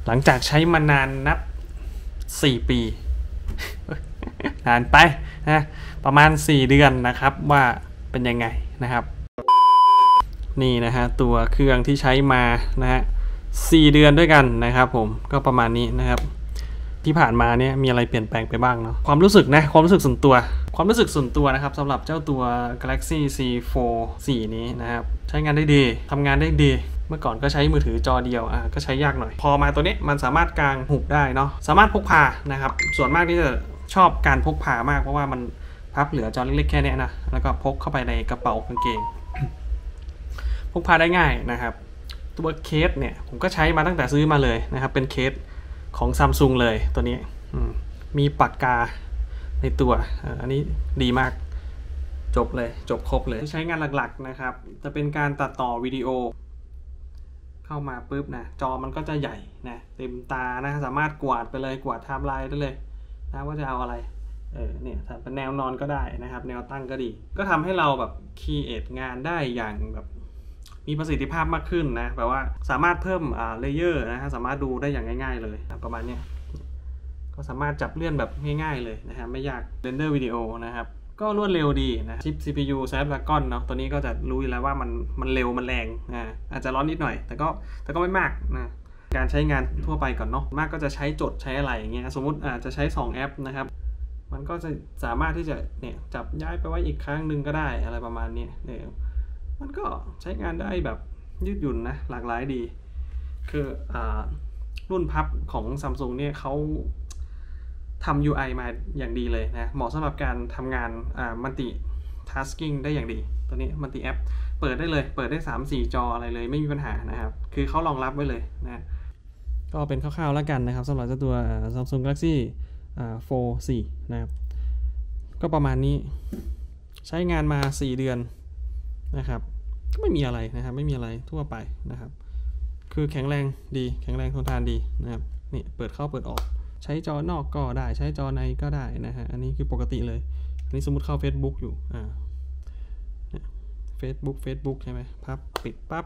หลังจากใช้มานานนับ4 ปีนานไปนะประมาณ4 เดือนนะครับว่าเป็นยังไงนะครับนี่นะฮะตัวเครื่องที่ใช้มานะฮะ4 เดือนด้วยกันนะครับผมก็ประมาณนี้นะครับที่ผ่านมาเนี่ยมีอะไรเปลี่ยนแปลงไปบ้างเนาะความรู้สึกส่วนตัวนะครับสำหรับเจ้าตัว Galaxy C4 4 นี้นะครับใช้งานได้ดีทำงานได้ดีเมื่อก่อนก็ใช้มือถือจอเดียวก็ใช้ยากหน่อยพอมาตัวนี้มันสามารถกางหุบได้เนาะสามารถพกพานะครับส่วนมากที่จะชอบการพกพามากเพราะว่ามันพับเหลือจอเล็กๆแค่นี้นะแล้วก็พกเข้าไปในกระเป๋ากางเกงพกพาได้ง่ายนะครับตัวเคสเนี่ยผมก็ใช้มาตั้งแต่ซื้อมาเลยนะครับเป็นเคสของ Samsung เลยตัวนี้มีปากกาในตัวอันนี้ดีมากจบครบเลยใช้งานหลักๆนะครับจะเป็นการตัดต่อวิดีโอเข้ามาปุ๊บนะจอมันก็จะใหญ่นะเต็มตานะสามารถกวาดไปเลยกวาดไทม์ไลน์ได้เลยนะว่าจะเอาอะไรเนี่ยถ้าเป็นแนวนอนก็ได้นะครับแนวตั้งก็ดีก็ทำให้เราแบบคีเอทงานได้อย่างแบบมีประสิทธิภาพมากขึ้นนะแบบว่าสามารถเพิ่มเลเยอร์นะฮะสามารถดูได้อย่างง่ายๆเลยประมาณนี้ก็สามารถจับเลื่อนแบบง่ายๆเลยนะฮะไม่ยากเรนเดอร์วิดีโอนะครับก็รวดเร็วดีนะชิป CPU Snapdragon เนาะตัวนี้ก็จะรู้อยู่แล้วว่ามันเร็วมันแรงอาจจะร้อนนิดหน่อยแต่ก็ไม่มากนะการใช้งานทั่วไปก่อนเนาะมากก็จะใช้จดใช้อะไรอย่างเงี้ยสมมุติอาจจะใช้2 แอปนะครับมันก็จะสามารถที่จะเนี่ยจับย้ายไปไว้อีกครั้งหนึ่งก็ได้อะไรประมาณนี้เนี่ยมันก็ใช้งานได้แบบยืดหยุ่นนะหลากหลายดีคือรุ่นพับของ Samsung เนี่ยเขาทำ UI มาอย่างดีเลยนะเหมาะสำหรับการทำงานmulti tasking ได้อย่างดีตัวนี้ multi app เปิดได้เลยเปิดได้ 3-4 จออะไรเลยไม่มีปัญหานะครับคือเขารองรับไว้เลยนะก็เป็นคร่าวๆแล้วกันนะครับสำหรับเจ้าตัว Samsung Galaxy Fold 4 นะครับก็ประมาณนี้ใช้งานมา4 เดือนนะครับก็ไม่มีอะไรนะครับไม่มีอะไรทั่วไปนะครับคือแข็งแรงดีแข็งแรงทนทานดีนะครับนี่เปิดเข้าเปิดออกใช้จอนอกก็ได้ใช้จอในก็ได้นะฮะอันนี้คือปกติเลยอันนี้สมมุติเข้า Facebook อยู่Facebook ใช่ไหมพับปิดปั๊บ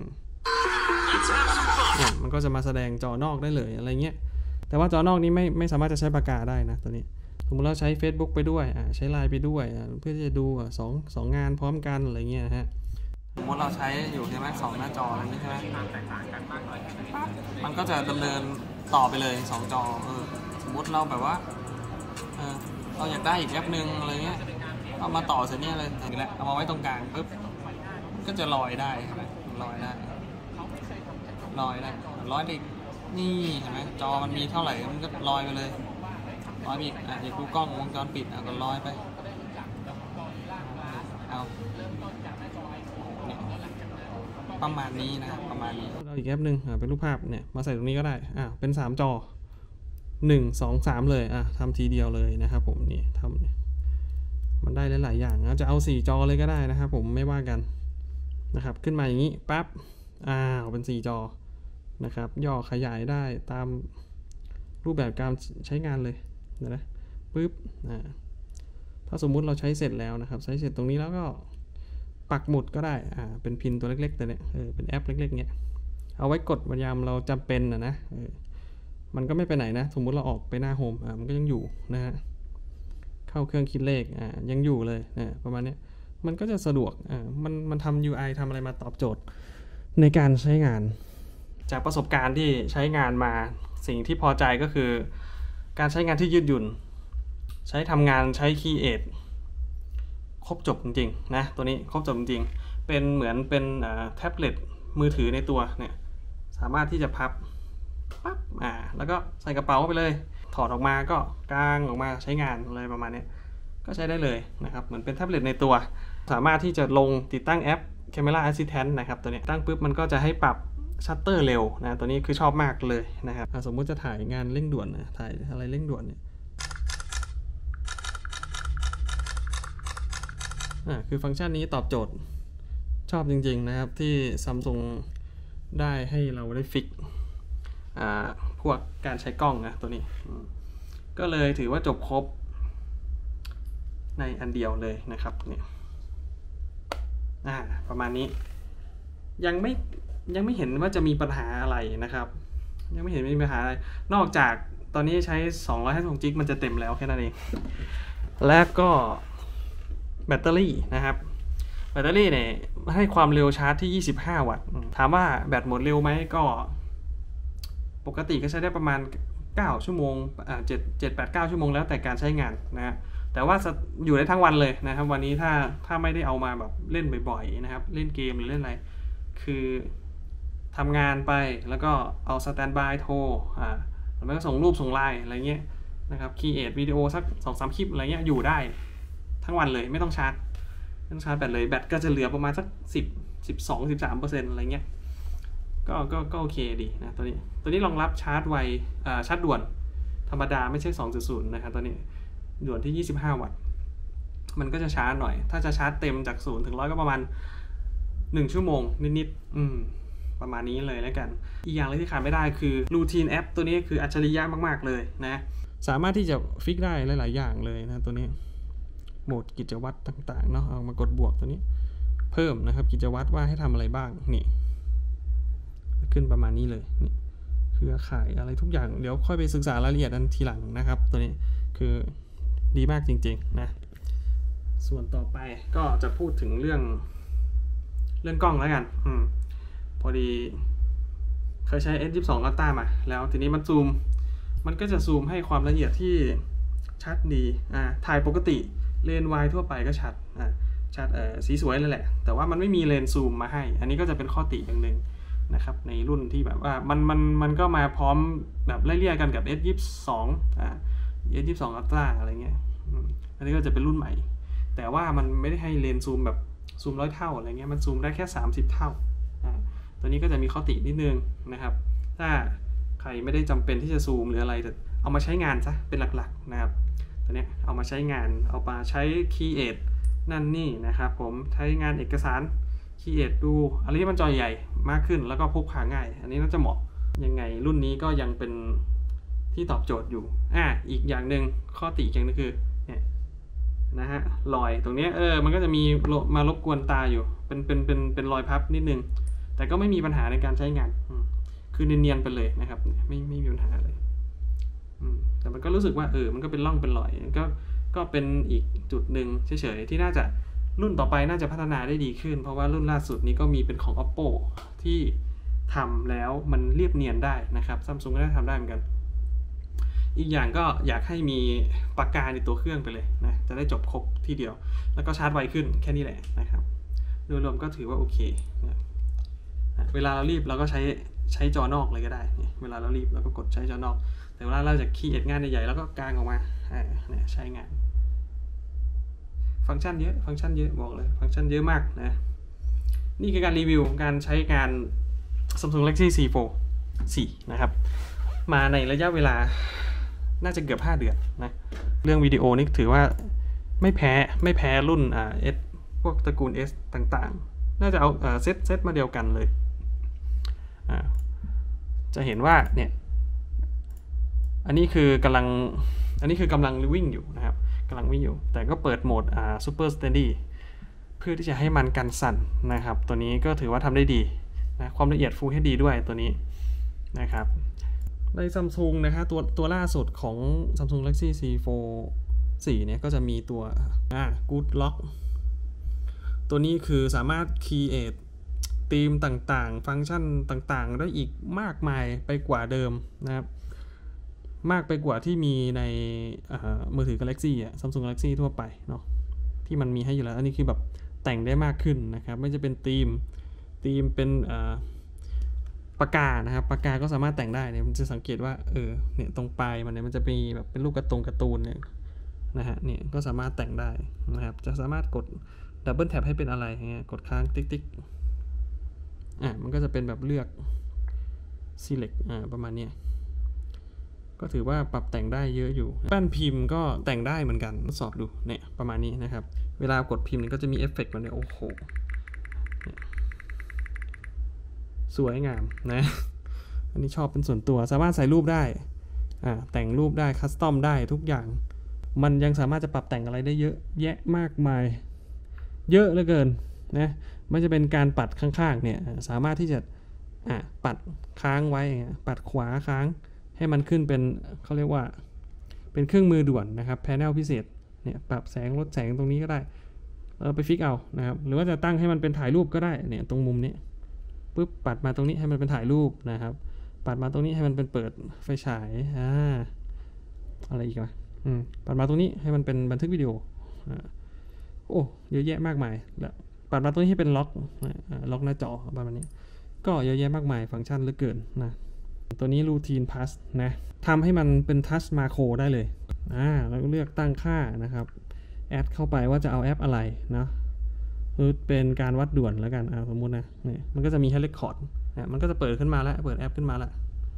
เนี่ยมันก็จะมาแสดงจอนอกได้เลยอะไรเงี้ยแต่ว่าจอนอกนี้ไม่สามารถจะใช้ปากกาได้นะตัวนี้สมมติเราใช้ Facebook ไปด้วยใช้ LINE ไปด้วยเพื่อจะดูสองงานพร้อมกันอะไรเงี้ยนะฮะสมมติเราใช้อยู่ใช่ไหม2 หน้าจออะไรนี้ใช่ไหมมันก็จะดำเนินต่อไปเลย2 จอสมมติเราแบบว่าเราอยากได้อีกแอปนึงอะไรเงี้ยเอามาต่อเสร็จเนี่ยเลยอย่างนี้แหละเอามาไว้ตรงกลางปุ๊บก็จะลอยได้ใช่ไหมลอยได้นี่เห็นไหมจอมันมีเท่าไหร่มันก็ลอยไปเลยลอยไปอีกอยากดูกล้องวงจรปิดก็ลอยไปเอาประมาณนี้นะประมาณนี้เราอีกแอปหนึ่งเป็นรูปภาพเนี่ยมาใส่ตรงนี้ก็ได้เป็น3 จอ1 2 3เลยทำทีเดียวเลยนะครับผมนี่ทำมันได้หลายๆอย่างจะเอา4 จอเลยก็ได้นะครับผมไม่ว่ากันนะครับขึ้นมาอย่างนี้ปั๊บเป็น4 จอนะครับย่อขยายได้ตามรูปแบบการใช้งานเลยนะปึ๊บถ้าสมมุติเราใช้เสร็จแล้วนะครับใช้เสร็จตรงนี้แล้วก็ปักหมุดก็ได้เป็นพินตัวเล็กๆแต่เนี่ยเป็นแอปเล็กๆเนี้ยเอาไว้กดยามเราจำเป็นนะมันก็ไม่ไปไหนนะสมมุติเราออกไปหน้าโฮมมันก็ยังอยู่นะฮะเข้าเครื่องคิดเลขยังอยู่เลยประมาณนี้มันก็จะสะดวกมันทำ UI ทำอะไรมาตอบโจทย์ในการใช้งานจากประสบการณ์ที่ใช้งานมาสิ่งที่พอใจก็คือการใช้งานที่ยืดหยุ่นใช้ทำงานใช้คีเอทครบจบจริงๆนะตัวนี้ครบจบจริงๆเป็นเหมือนเป็นแท็บเล็ตมือถือในตัวเนี่ยสามารถที่จะพับปั๊บแล้วก็ใส่กระเป๋าไปเลยถอดออกมาก็กางออกมาใช้งานอะไรประมาณนี้ก็ใช้ได้เลยนะครับเหมือนเป็นแท็บเล็ตในตัวสามารถที่จะลงติดตั้งแอป Camera Assistant นะครับตัวนี้ตั้งปุ๊บมันก็จะให้ปรับชัตเตอร์เร็วนะตัวนี้คือชอบมากเลยนะครับสมมุติจะถ่ายงานเร่งด่วนถ่ายอะไรเร่งด่วนเนี่ยคือฟังก์ชันนี้ตอบโจทย์ชอบจริงๆนะครับที่ Samsung ได้ให้เราได้ฟิกพวกการใช้กล้องนะตัวนี้ก็เลยถือว่าจบครบในอันเดียวเลยนะครับเนี่ยประมาณนี้ยังไม่เห็นว่าจะมีปัญหาอะไรนะครับยังไม่เห็นมีปัญหาอะไรนอกจากตอนนี้ใช้256 จิกมันจะเต็มแล้วแค่นั้นเองและก็แบตเตอรี่นะครับแบตเตอรี่เนี่ยให้ความเร็วชาร์จที่25 วัตต์ถามว่าแบตหมดเร็วไหมก็ปกติก็ใช้ได้ประมาณ9 ชั่วโมง7-8-9 ชั่วโมงแล้วแต่การใช้งานนะฮะแต่ว่าอยู่ได้ทั้งวันเลยนะครับวันนี้ถ้าไม่ได้เอามาแบบเล่นบ่อยๆนะครับเล่นเกมหรือเล่นอะไรคือทำงานไปแล้วก็เอาสแตนด์บายโทรแล้วก็ส่งรูปส่งไลน์อะไรเงี้ยนะครับครีเอทวิดีโอสัก 2-3 คลิปอะไรเงี้ยอยู่ได้ทั้งวันเลยไม่ต้องชาร์จแบตเลยแบตก็จะเหลือประมาณสัก12-13% อะไรเงี้ยก็โอเคดีนะตัวนี้รองรับชาร์จไวชาร์จด่วนธรรมดาไม่ใช่ 2.0 นะครับตัวนี้ด่วนที่25 วัตต์มันก็จะช้าหน่อยถ้าจะชาร์จเต็มจาก0 ถึง 100ก็ประมาณ1 ชั่วโมงนิดๆประมาณนี้เลยแล้วกันอีกอย่างเลยที่ขาดไม่ได้คือ Routine App ตัวนี้คืออัจฉริยะมากๆเลยนะสามารถที่จะฟิกได้หลายๆอย่างเลยนะตัวนี้โหมดกิจวัตรต่างๆเนาะเอามากดบวกตัวนี้เพิ่มนะครับกิจวัตรว่าให้ทำอะไรบ้างนี่ขึ้นประมาณนี้เลยนี่เครือข่ายอะไรทุกอย่างเดี๋ยวค่อยไปศึกษารายละเอียดกันทีหลังนะครับตัวนี้คือดีมากจริงๆนะส่วนต่อไปก็จะพูดถึงเรื่องกล้องแล้วกันพอดีเคยใช้ S22 Ultra มาแล้วทีนี้มันก็จะซูมให้ความละเอียดที่ชัดดีถ่ายปกติเลนส์วายทั่วไปก็ชัดสีสวยเลยแหละแต่ว่ามันไม่มีเลนส์ซูมมาให้อันนี้ก็จะเป็นข้อติอย่างหนึ่งนะครับในรุ่นที่แบบว่ามันก็มาพร้อมแบบไล่เลี่ยกันกับ S22 S22 Ultra อะไรเงี้ยอันนี้ก็จะเป็นรุ่นใหม่แต่ว่ามันไม่ได้ให้เลนส์ซูมแบบซูม100 เท่าอะไรเงี้ยมันซูมได้แค่30 เท่าตัวนี้ก็จะมีข้อตินิดนึงนะครับถ้าใครไม่ได้จำเป็นที่จะซูมหรืออะไรเอามาใช้งานซะเป็นหลักๆนะครับตัวนี้เอามาใช้งานเอามาใช้คีเอทนั่นนี่นะครับผมใช้งานเอกสารคีเอทดูอะไรที่มันจอใหญ่มากขึ้นแล้วก็พกพาง่ายอันนี้น่าจะเหมาะยังไงรุ่นนี้ก็ยังเป็นที่ตอบโจทย์อยู่อีกอย่างหนึ่งข้อติอย่างนึงคือเนี่ยนะฮะรอยตรงนี้มันก็จะมีมารบกวนตาอยู่เป็นรอยพับนิดนึงแต่ก็ไม่มีปัญหาในการใช้งานคือเนียนๆไปเลยนะครับไม่มีปัญหาเลยแต่มันก็รู้สึกว่ามันก็เป็นร่องเป็นรอยก็เป็นอีกจุดหนึ่งเฉยๆที่น่าจะรุ่นต่อไปน่าจะพัฒนาได้ดีขึ้นเพราะว่ารุ่นล่าสุดนี้ก็มีเป็นของ Oppo ที่ทำแล้วมันเรียบเนียนได้นะครับ Samsung ก็ได้ทำได้เหมือนกันอีกอย่างก็อยากให้มีปากกาในตัวเครื่องไปเลยนะจะได้จบครบทีเดียวแล้วก็ชาร์จไวขึ้นแค่นี้แหละนะครับโดยรวมก็ถือว่าโอเคนะเวลาเรารีบเราก็ใช้จอนอกเลยก็ได้เวลาเรารีบเราก็กดใช้จอนอกแต่เวลาเราจะคีย์เอ็ดงานใหญ่ๆแล้วก็กางออกมาเนี่ยใช้งานฟังก์ชันเยอะบอกเลยฟังก์ชันเยอะมากนะนี่คือการรีวิวการใช้งาน Samsung Galaxy C Fold 4นะครับมาในระยะเวลาน่าจะเกือบ5 เดือนนะเรื่องวิดีโอนี่ถือว่าไม่แพ้รุ่นS พวกตระกูล S ต่างๆน่าจะเอาเซตมาเดียวกันเลยจะเห็นว่าเนี่ยอันนี้คือกำลังวิ่งอยู่นะครับกำลังวิ่งอยู่แต่ก็เปิดโหมดSuper Steady เพื่อที่จะให้มันกันสั่นนะครับตัวนี้ก็ถือว่าทำได้ดีนะความละเอียด Full HD ด้วยตัวนี้นะครับใน Samsung นะฮะตัวล่าสุดของ Samsung Galaxy C Fold 4เนี่ยก็จะมีตัวGood Lock ตัวนี้คือสามารถ create ธีมต่างๆฟังก์ชันต่างๆได้อีกมากมายไปกว่าเดิมนะครับมากไปกว่าที่มีในมือถือ Galaxy Samsung Galaxy ทั่วไปเนาะที่มันมีให้อยู่แล้วอันนี้คือแบบแต่งได้มากขึ้นนะครับไม่จะเป็นธีมเป็นปากกานะครับปากกาก็สามารถแต่งได้เนี่ยมันจะสังเกตว่าเนี่ยตรงปลายมันเนี่ยมันจะมีแบบเป็นรูปการ์ตูนเนี่ยนะฮะเนี่ยก็สามารถแต่งได้นะครับจะสามารถกดดับเบิลแท็บให้เป็นอะไรเงี้ยกดค้างติ๊กมันก็จะเป็นแบบเลือก select ประมาณนี้ก็ถือว่าปรับแต่งได้เยอะอยู่แป้นพิมพ์ก็แต่งได้เหมือนกันทดสอบดูเนี่ยประมาณนี้นะครับเวลากดพิมพ์นี่ก็จะมีเอฟเฟกต์มันเนี่ยโอ้โหสวยงามนะอันนี้ชอบเป็นส่วนตัวสามารถใส่รูปได้แต่งรูปได้คัสตอมได้ทุกอย่างมันยังสามารถจะปรับแต่งอะไรได้เยอะแยะมากมายเยอะเหลือเกินนะไม่จะเป็นการปัดข้างๆเนี่ยสามารถที่จะปัดค้างไว้ปัดขวาค้างให้มันขึ้นเป็นเขาเรียกว่าเป็นเครื่องมือด่วนนะครับแพนเนลพิเศษเนี่ยปรับแสงลดแสงตรงนี้ก็ได้ไปฟิกเอานะครับหรือว่าจะตั้งให้มันเป็นถ่ายรูปก็ได้เนี่ยตรงมุมนี้ปุ๊บปัดมาตรงนี้ให้มันเป็นถ่ายรูปนะครับปัดมาตรงนี้ให้มันเป็นเปิดไฟฉายอะไรอีกนะปัดมาตรงนี้ให้มันเป็นบันทึกวิดีโอโอ้เยอะแยะมากมายแล้วปัดมาตรงนี้ให้เป็นล็อกหน้าจอประมาณนี้ก็เยอะแยะมากมายฟังก์ชันเหลือเกินนะตัวนี้ Routine Plus นะทำให้มันเป็น Touch Macro ได้เลยแล้วก็เลือกตั้งค่านะครับแอดเข้าไปว่าจะเอาแอปอะไรนะคือเป็นการวัดด่วนแล้วกันสมมุตินะนี่มันก็จะมีให้ Record มันก็จะเปิดขึ้นมาแล้วเปิดแอปขึ้นมาแล้ว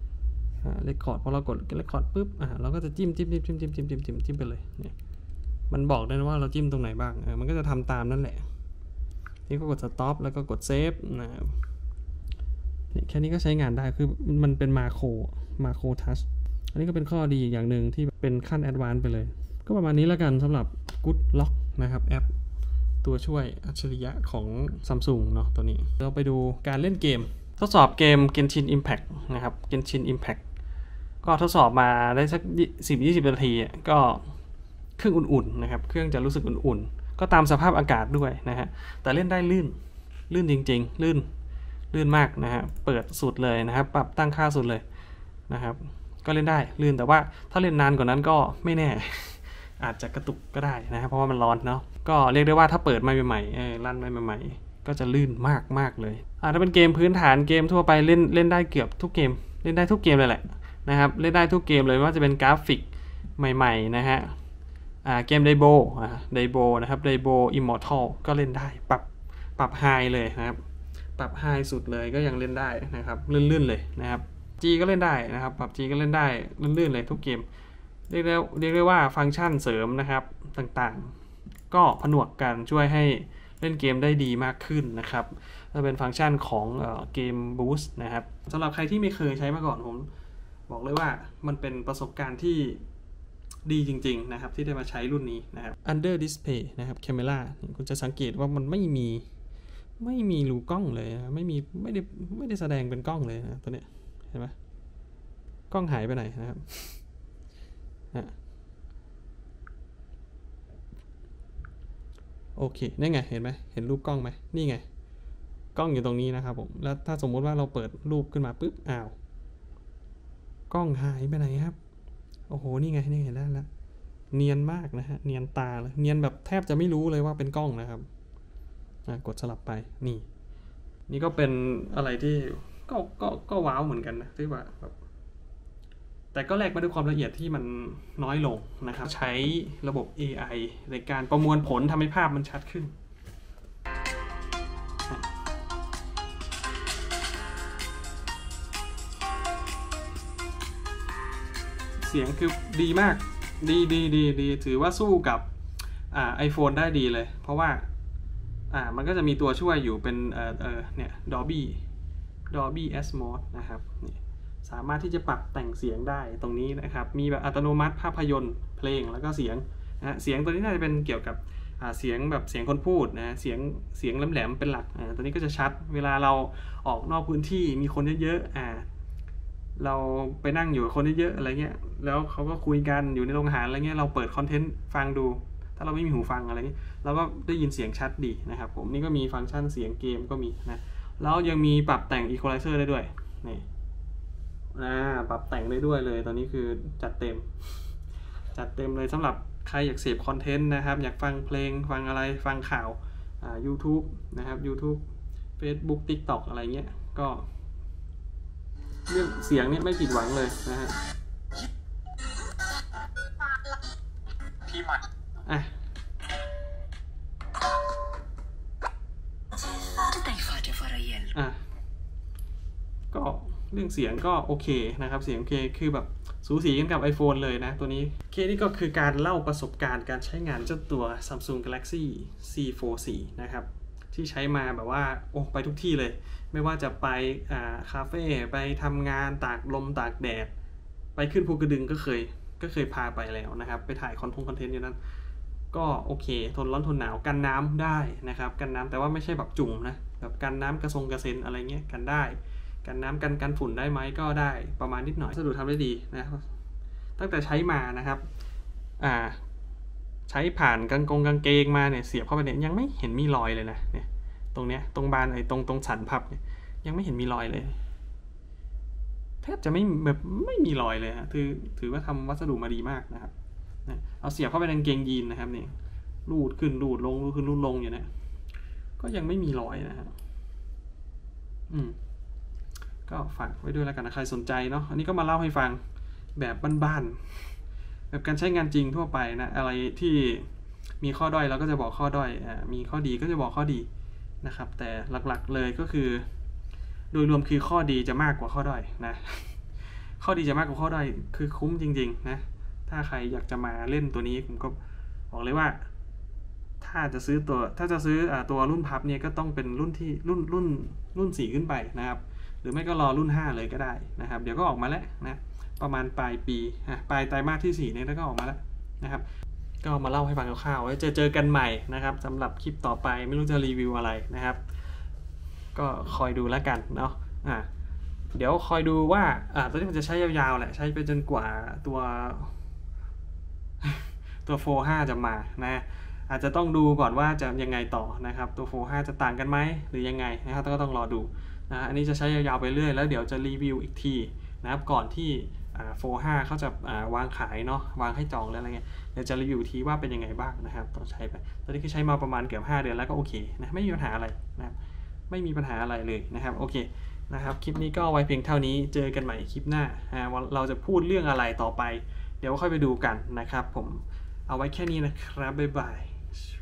Record พอเรากด Record ปุ๊บเราก็จะจิ้มไปเลยเนี่ยมันบอกได้ว่าเราจิ้มตรงไหนบ้างมันก็จะทำตามนั่นแหละนี่ก็กด Stop แล้วก็กด Save นะครับแค่นี้ก็ใช้งานได้คือมันเป็นมาโครทัชอันนี้ก็เป็นข้อดีอย่างหนึ่งที่เป็นขั้นแอดวานซ์ไปเลยก็ประมาณนี้แล้วกันสำหรับ Good Lock นะครับแอปตัวช่วยอัจฉริยะของ Samsung เนาะตัวนี้เราไปดูการเล่นเกมทดสอบเกม Genshin Impact นะครับ Genshin Impact ก็ทดสอบมาได้สัก 10-20 นาทีก็เครื่องอุ่นๆนะครับเครื่องจะรู้สึกอุ่นๆก็ตามสภาพอากาศด้วยนะฮะแต่เล่นได้ลื่นจริงๆลื่นมากนะฮะเปิดสุดเลยนะครับปรับตั้งค่าสุดเลยนะครับก็เล่นได้ลื่นแต่ว่าถ้าเล่นนานกว่านั้นก็ไม่แน่ อาจจะกระตุกก็ได้นะครับเพราะว่ามันร้อนเนาะก็เรียกได้ว่าถ้าเปิดมาใหม่ๆลั่นมาใหม่ๆก็จะลื่นมากเลยถ้าเป็นเกมพื้นฐานเกมทั่วไปเล่นได้เกือบทุกเกมเล่นได้ทุกเกมเลยแหละนะครับเล่นได้ทุกเกมเลยว่าจะเป็นกราฟิกใหม่ๆนะฮะเกมไดโบนะครับไดโบอิมมอร์ทัลก็เล่นได้ปรับไฮเลยนะครับปรับไฮสุดเลยก็ยังเล่นได้นะครับลื่นเลยนะครับ G ก็เล่นได้นะครับปรับ G ก็เล่นได้ลื่นเลยทุกเกมเรียกได้ว่าฟังก์ชันเสริมนะครับต่างๆก็ผนวกกันช่วยให้เล่นเกมได้ดีมากขึ้นนะครับจะเป็นฟังก์ชันของเกม Boost นะครับสำหรับใครที่ไม่เคยใช้มาก่อนผมบอกเลยว่ามันเป็นประสบการณ์ที่ดีจริงๆนะครับที่ได้มาใช้รุ่นนี้นะครับ Under Display นะครับ Camera คุณจะสังเกตว่ามันไม่มีรูกล้องเลยนะไม่ได้แสดงเป็นกล้องเลยนะตัวเนี้ยเห็นไหมกล้องหายไปไหนนะครับโอเคนี่ไงเห็นไหมเห็นรูปกล้องไหมนี่ไงกล้องอยู่ตรงนี้นะครับผมแล้วถ้าสมมติว่าเราเปิดรูปขึ้นมาปุ๊บกล้องหายไปไหนครับโอ้โหนี่ไงนี่เห็นได้แล้วเนียนมากนะฮะเนียนตาเลยเนียนแบบแทบจะไม่รู้เลยว่าเป็นกล้องนะครับกดสลับไปนี่ก็เป็นอะไรที่ก็ว้าวเหมือนกันนะที่ว่าแบบแต่ก็แลกมาด้วยความละเอียดที่มันน้อยลงนะครับใช้ระบบ AI ในการประมวลผลทำให้ภาพมันชัดขึ้นเสียงคือดีมากดีถือว่าสู้กับiPhone ได้ดีเลยเพราะว่ามันก็จะมีตัวช่วยอยู่เป็นเนี่ย Dolby Atmos นะครับนี่สามารถที่จะปรับแต่งเสียงได้ตรงนี้นะครับมีแบบอัตโนมัติภาพยนตร์เพลงแล้วก็เสียงเสียงตัวนี้น่าจะเป็นเกี่ยวกับเสียงแบบเสียงคนพูดนะเสียงแหลมๆเป็นหลักตัวนี้ก็จะชัดเวลาเราออกนอกพื้นที่มีคนเยอะๆเราไปนั่งอยู่กับคนเยอะๆอะไรเงี้ยแล้วเขาก็คุยกันอยู่ในโรงอาหารอะไรเงี้ยเราเปิดคอนเทนต์ฟังดูถ้าเราไม่มีหูฟังอะไรเงี้ยเราก็ได้ยินเสียงชัดดีนะครับผมนี่ก็มีฟังก์ชันเสียงเกมก็มีนะแล้วยังมีปรับแต่ง Equalizer ได้ด้วยนี่ปรับแต่งได้ด้วยเลยตอนนี้คือจัดเต็มเลยสำหรับใครอยากเสพคอนเทนต์นะครับอยากฟังเพลงฟังอะไรฟังข่าวYouTube นะครับ YouTube Facebook TikTok อะไรเงี้ยก็เรื่องเสียงนี่ไม่ผิดหวังเลยนะฮะพี่มันก็เรื่องเสียงก็โอเคนะครับเสียงโอเคคือแบบสูสีกันกับ iPhone เลยนะตัวนี้นี่ก็คือการเล่าประสบการณ์การใช้งานเจ้าตัว Samsung Galaxy C4 นะครับที่ใช้มาแบบว่าไปทุกที่เลยไม่ว่าจะไปคาเฟ่ไปทำงานตากลมตากแดดไปขึ้นภูกระดึงก็เคยพาไปแล้วนะครับไปถ่ายคอนเทนต์อยู่นั้นก็โอเคทนร้อนทนหนาวกันน้ำได้นะครับกันน้ำแต่ว่าไม่ใช่แบบจุ่มนะแบบกันน้ำกระเซ็นอะไรเงี้ยกันได้กันน้ำกันฝุ่นได้ไหมก็ได้ประมาณนิดหน่อยวัสดุทำได้ดีนะครับตั้งแต่ใช้มานะครับใช้ผ่านกางเกงมาเนี่ยเสียบเข้าไปเนี่ยยังไม่เห็นมีรอยเลยนะเนี่ยตรงเนี้ยตรงบานตรงสันพับเนี่ยยังไม่เห็นมีรอยเลยแทบจะไม่มีรอยเลยฮะถือว่าทำวัสดุมาดีมากนะครับเอาเสียบเข้าไปในกางเกงยีนนะครับเนี่ยรูดขึ้นรูดลงรูดขึ้นรูดลงอย่างนี้ก็ยังไม่มีรอยนะครับก็ฝากไว้ด้วยแล้วกันนะใครสนใจเนาะอันนี้ก็มาเล่าให้ฟังแบบบ้านๆแบบการใช้งานจริงทั่วไปนะอะไรที่มีข้อด้อยเราก็จะบอกข้อด้อยมีข้อดีก็จะบอกข้อดีนะครับแต่หลักๆเลยก็คือโดยรวมคือข้อดีจะมากกว่าข้อด้อยนะข้อดีจะมากกว่าข้อด้อยคือคุ้มจริงๆนะถ้าใครอยากจะมาเล่นตัวนี้ผมก็บอกเลยว่าถ้าจะซื้อตัวรุ่นพับเนี่ยก็ต้องเป็นรุ่นที่รุ่น4ขึ้นไปนะครับหรือไม่ก็รอรุ่น5เลยก็ได้นะครับเดี๋ยวก็ออกมาแล้วนะประมาณปลายปีปลายไตรมาสที่4เนี่ยก็ออกมาแล้วนะครับก็มาเล่าให้ฟังคร่าวๆไว้เจอกันใหม่นะครับสำหรับคลิปต่อไปไม่รู้จะรีวิวอะไรนะครับก็คอยดูแล้วกันเนาะเดี๋ยวคอยดูว่าตัวนี้มันจะใช้ยาวๆแหละใช้ไปจนกว่าตัวโฟร์5จะมานะอาจจะต้องดูก่อนว่าจะยังไงต่อนะครับตัวโฟร์5จะต่างกันไหมหรือยังไงนะครับก็ต้องรอดูนะอันนี้จะใช้ยาวๆไปเรื่อยแล้วเดี๋ยวจะรีวิวอีกทีนะครับก่อนที่โฟร์5เขาจะวางขายเนาะวางให้จองแล้วอะไรเงี้ยเดี๋ยวจะรีวิวทีว่าเป็นยังไงบ้างนะครับต้องใช้ไปตอนนี้คือใช้มาประมาณเกือบ5 เดือนแล้วก็โอเคนะไม่มีปัญหาอะไรนะครับไม่มีปัญหาอะไรเลยนะครับโอเคนะครับคลิปนี้ก็ไว้เพียงเท่านี้เจอกันใหม่คลิปหน้าเราจะพูดเรื่องอะไรต่อไปเดี๋ยวค่อยไปดูกันนะครับผมเอาไว้แค่นี้นะครับบ๊ายบาย